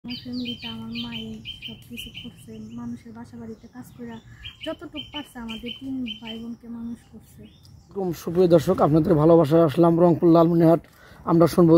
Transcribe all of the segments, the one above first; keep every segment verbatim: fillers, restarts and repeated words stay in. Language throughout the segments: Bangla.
আমার ফ্যামিলিতে আমার মাই সব কিছু করছে, মানুষের বাসা বাড়িতে কাজ করে যতটুকু পারছে আমাদের তিন ভাই বোনকে মানুষ করছে। সুপ্রিয় দর্শক, আপনাদের ভালোবাসা আসলাম রংপুর লালমনিরহাট। আমরা শুনবো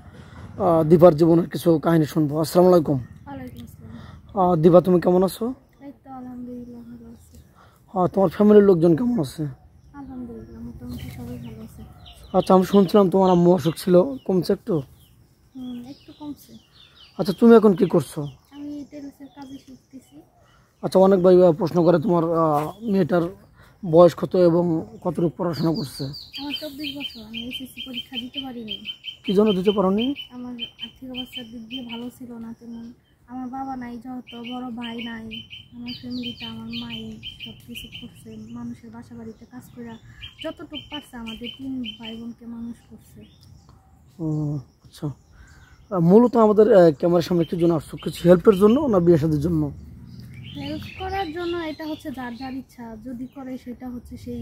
দীপার জীবনের কিছু কাহিনী শুনবো। আসসালামু আলাইকুম। ওয়ালাইকুম আসসালাম। দীপা, তুমি কেমন আছো? এই তো আলহামদুলিল্লাহ ভালো আছি। হ্যাঁ, তোমার ফ্যামিলির লোকজন কেমন আছে? আলহামদুলিল্লাহ মোটামুটি সবাই ভালো আছে। আচ্ছা, আমি শুনছিলাম তোমার আম্মু অসুখ ছিল, কমছে একটু? হুম, একটু কমছে। আচ্ছা, তুমি এখন কি করছো? আমি টেলিসের কাজে শিখতেছি। আচ্ছা, অনেক ভাই প্রশ্ন করে তোমার মেয়েটার বয়স কত এবং কতটুকু পড়াশোনা করছে? আমার চব্বিশ বছর। আমি এসএসসি পরীক্ষা দিতে পারিনি। কি জন্য দিতে পারোনি? আমার আর্থিক অবস্থার দিক দিয়ে ভালো ছিল না তেমন। আমার বাবা নাই, যেহেতু বড় ভাই নাই। আমার ফ্যামিলিতে আমার মাই সব কিছু করছে, মানুষের বাসা বাড়িতে কাজ করে যতটুকু পারছে আমাদের তিন ভাই বোনকে মানুষ করছে। ও আচ্ছা, মূলত আমাদের ক্যামেরার সামনে কি জন্য আসছো? কিছু হেল্পের জন্য না বিয়ে শাদীর জন্য? হেল্প করার জন্য। এটা হচ্ছে যার যার ইচ্ছা, যদি করে সেটা হচ্ছে সেই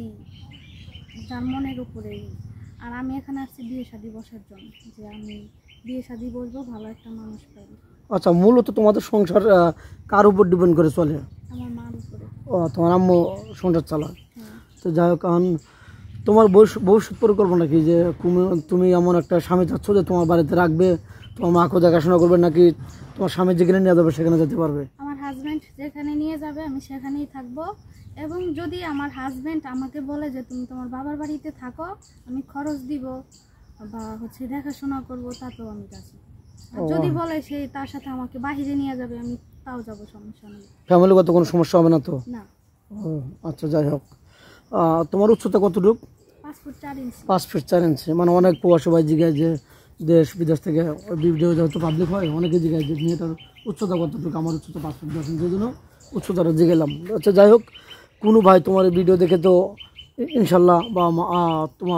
যার মনের উপরেই। আর আমি এখানে আসছি বিয়ে শাদী বসার জন্য, যে আমি বিয়ে শাদী বলবো, ভালো একটা মানুষ পাই। আচ্ছা, মূলত তোমাদের সংসার কার উপর ডিপেন্ড করে চলে? আমার মার উপরে। ও, তোমার আম্মু সংসার চালায়। হ্যাঁ। তো যাই হোক, এখন তোমার ভবিষ্যৎ পরিকল্পনা কি, যে তুমি এমন একটা স্বামী চাচ্ছ যে তোমার বাড়িতে রাখবে, তোমার মাকেও দেখাশোনা করবে, নাকি তোমার স্বামী যেখানে নিয়ে যাবে সেখানে যেতে পারবে? আমার হাজব্যান্ড যেখানে নিয়ে যাবে আমি সেখানেই থাকবো। এবং যদি আমার হাজব্যান্ড আমাকে বলে যে তুমি তোমার বাবার বাড়িতে থাকো, আমি খরচ দিব বা হচ্ছে দেখাশোনা করবো, তাতেও আমি যাচ্ছি। আর যদি বলে সে তার সাথে আমাকে বাহিরে নিয়ে যাবে, আমি তাও যাবো, সমস্যা নেই। ফ্যামিলিগত কোনো সমস্যা হবে না তো? না। ও আচ্ছা, যাই হোক, তোমার উচ্চতা কতটুকু? পাঁচ ফুট চার ইঞ্চি। পাঁচ ফিট চার ইঞ্চি। মানে অনেক প্রবাসী ভাই জিজ্ঞাসা, যে দেশ বিদেশ থেকে ভিডিও যেহেতু পাবলিক হয়, অনেকে জিজ্ঞাসা যে মেয়েটার উচ্চতা কতটুকু। আমার উচ্চতা পাঁচ ফুট দশ ইঞ্চি, জন্য উচ্চতাটা জিগেলাম। আচ্ছা, যাই হোক, কোনো ভাই তোমার এই ভিডিও দেখে তো ইনশাল্লাহ, বা তোমার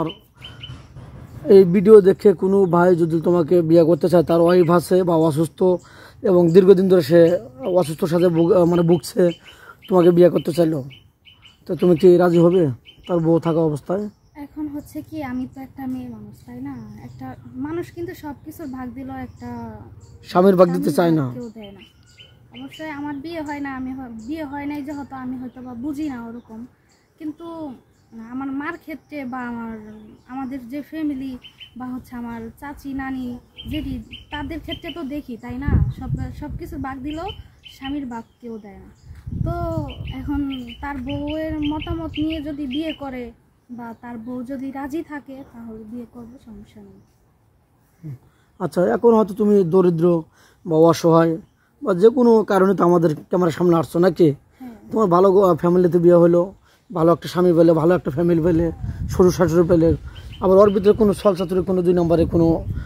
এই ভিডিও দেখে কোনো ভাই যদি তোমাকে বিয়ে করতে চায়, তার ওয়াইফ আছে বা অসুস্থ এবং দীর্ঘদিন ধরে সে অসুস্থর সাথে মানে ভুগছে, তোমাকে বিয়ে করতে চাইলো, তো তুমি কি রাজি হবে তার বউ থাকা অবস্থায়? এখন হচ্ছে কি, আমি তো একটা মেয়ে মানুষ, তাই না? একটা মানুষ কিন্তু সব কিছুর ভাগ দিল, একটা স্বামীর ভাগ দিতে চায় না, কেউ দেয় না। অবশ্যই আমার বিয়ে হয় না, আমি বিয়ে হয় নাই যেহেতু আমি হয়তো বা বুঝি না ওরকম। কিন্তু আমার মার ক্ষেত্রে বা আমার আমাদের যে ফ্যামিলি বা হচ্ছে আমার চাচি নানি যেটি, তাদের ক্ষেত্রে তো দেখি, তাই না? সব সব কিছু ভাগ দিলেও স্বামীর ভাগ কেউ দেয় না। তো এখন তার বউয়ের মতামত নিয়ে যদি বিয়ে করে বা তার বউ যদি রাজি থাকে, তাহলে বিয়ে করবে, সমস্যা নেই। আচ্ছা, এখন হয়তো তুমি দরিদ্র বা অসহায় বা যে কোনো কারণে তো আমাদের ক্যামেরার সামনে আসছো নাকি? তোমার ভালো ফ্যামিলিতে বিয়ে হলো, ভালো একটা স্বামী পেলে, ভালো একটা ফ্যামিলি পেলে, শ্বশুর শাশুড়ি পেলে, আবার ওর ভিতরে কোনো ছল চাতুরি, কোনো দুই নম্বরে কোনো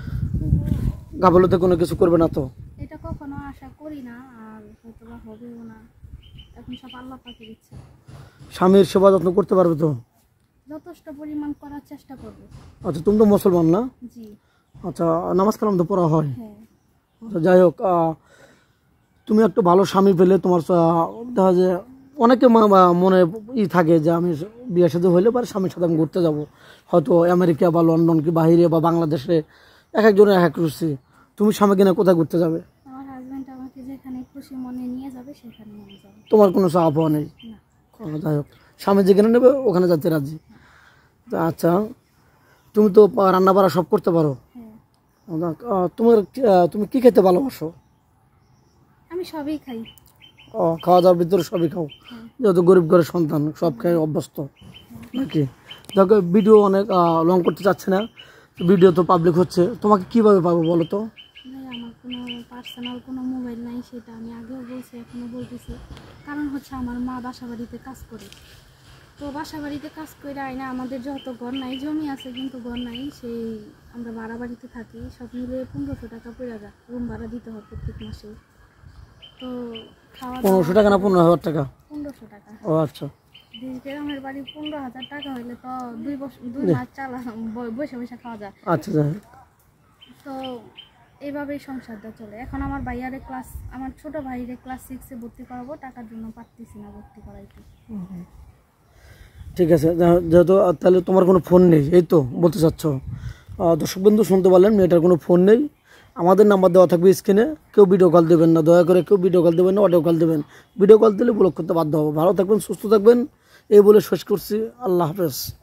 গাফলতে কোনো কিছু করবে না তো? এটা কখনো আশা করি না, আর হয়তো বা হবেও না। এখন সব আল্লাহ পাকের ইচ্ছা। স্বামীর সেবা যত্ন করতে পারবে তো? যথেষ্ট পরিমাণ করার চেষ্টা করবে। আচ্ছা, তুমি তো মুসলমান না? জি। আচ্ছা, নামাজ কালাম তো পড়া হয়? হ্যাঁ। আচ্ছা, যাই হোক, তুমি একটা ভালো স্বামী পেলে, তোমার দেখা যায় অনেকে মনে ই থাকে যে আমি বিয়ে সাথে হইলে পরে স্বামীর সাথে আমি ঘুরতে যাবো, হয়তো আমেরিকা বা লন্ডন কি বাহিরে বা বাংলাদেশে, এক একজনের এক এক রুচি। তুমি স্বামী কিনা কোথায় ঘুরতে যাবে? আমার হাজবেন্ড আমাকে যেখানে খুশি মনে নিয়ে যাবে সেখানে নিয়ে যাবে। তোমার কোনো চাপ নেই? না। যাই হোক, স্বামী যেখানে নেবে ওখানে যেতে রাজি। আচ্ছা, তুমি তো রান্না বাড়া সব করতে পারো? হ্যাঁ। তোমার তুমি কি খেতে ভালোবাসো? আমি সবই খাই। ও, খাওয়া দাওয়ার ভিতরে সবই খাও? যেহেতু গরিব ঘরের সন্তান, সব খেয়ে অভ্যস্ত নাকি? দেখো, ভিডিও অনেক লং করতে চাচ্ছে না, ভিডিও তো পাবলিক হচ্ছে, তোমাকে কিভাবে পাবো বলো তো? আমার কোনো পার্সোনাল কোনো মোবাইল নাই, সেটা আমি আগেও বলছি, এখনও বলতেছি। কারণ হচ্ছে আমার মা বাসা বাড়িতে কাজ করে, তো বাসা বাড়িতে কাজ করে আইনা আমাদের যত ঘর নাই, জমি আছে কিন্তু ঘর নাই, সেই আমরা ভাড়া বাড়িতে থাকি। সব মিলে পনেরোশো টাকা পড়ে যায়, রুম ভাড়া দিতে হয় প্রত্যেক মাসে। তো খাওয়া পনেরোশো টাকা না পনেরো হাজার টাকা? পনেরোশো টাকা। ও আচ্ছা। গ্রামের বাড়ি পনেরো হাজার টাকা হইলে তো দুই বছর দুই মাস চালা বসে বসে খাওয়া যায়। আচ্ছা, যাই হোক, তো এইভাবেই সংসারটা চলে। এখন আমার ভাইয়ারে ক্লাস আমার ছোট ভাইরে ক্লাস সিক্সে ভর্তি করাবো, টাকার জন্য পারতেছি না ভর্তি করাইতে। ঠিক আছে, যেহেতু তাহলে তোমার কোনো ফোন নেই, এই তো বলতে চাচ্ছ? দর্শক বন্ধু শুনতে পারলেন, মেয়েটার কোনো ফোন নেই আমাদের নাম্বার দেওয়া থাকবে স্ক্রিনে, কেউ ভিডিও কল দেবেন না, দয়া করে কেউ ভিডিও কল দেবেন না, অডিও কল দেবেন। ভিডিও কল দিলে ব্লক করতে বাধ্য হবো। ভালো থাকবেন, সুস্থ থাকবেন, এই বলে শেষ করছি। আল্লাহ হাফেজ।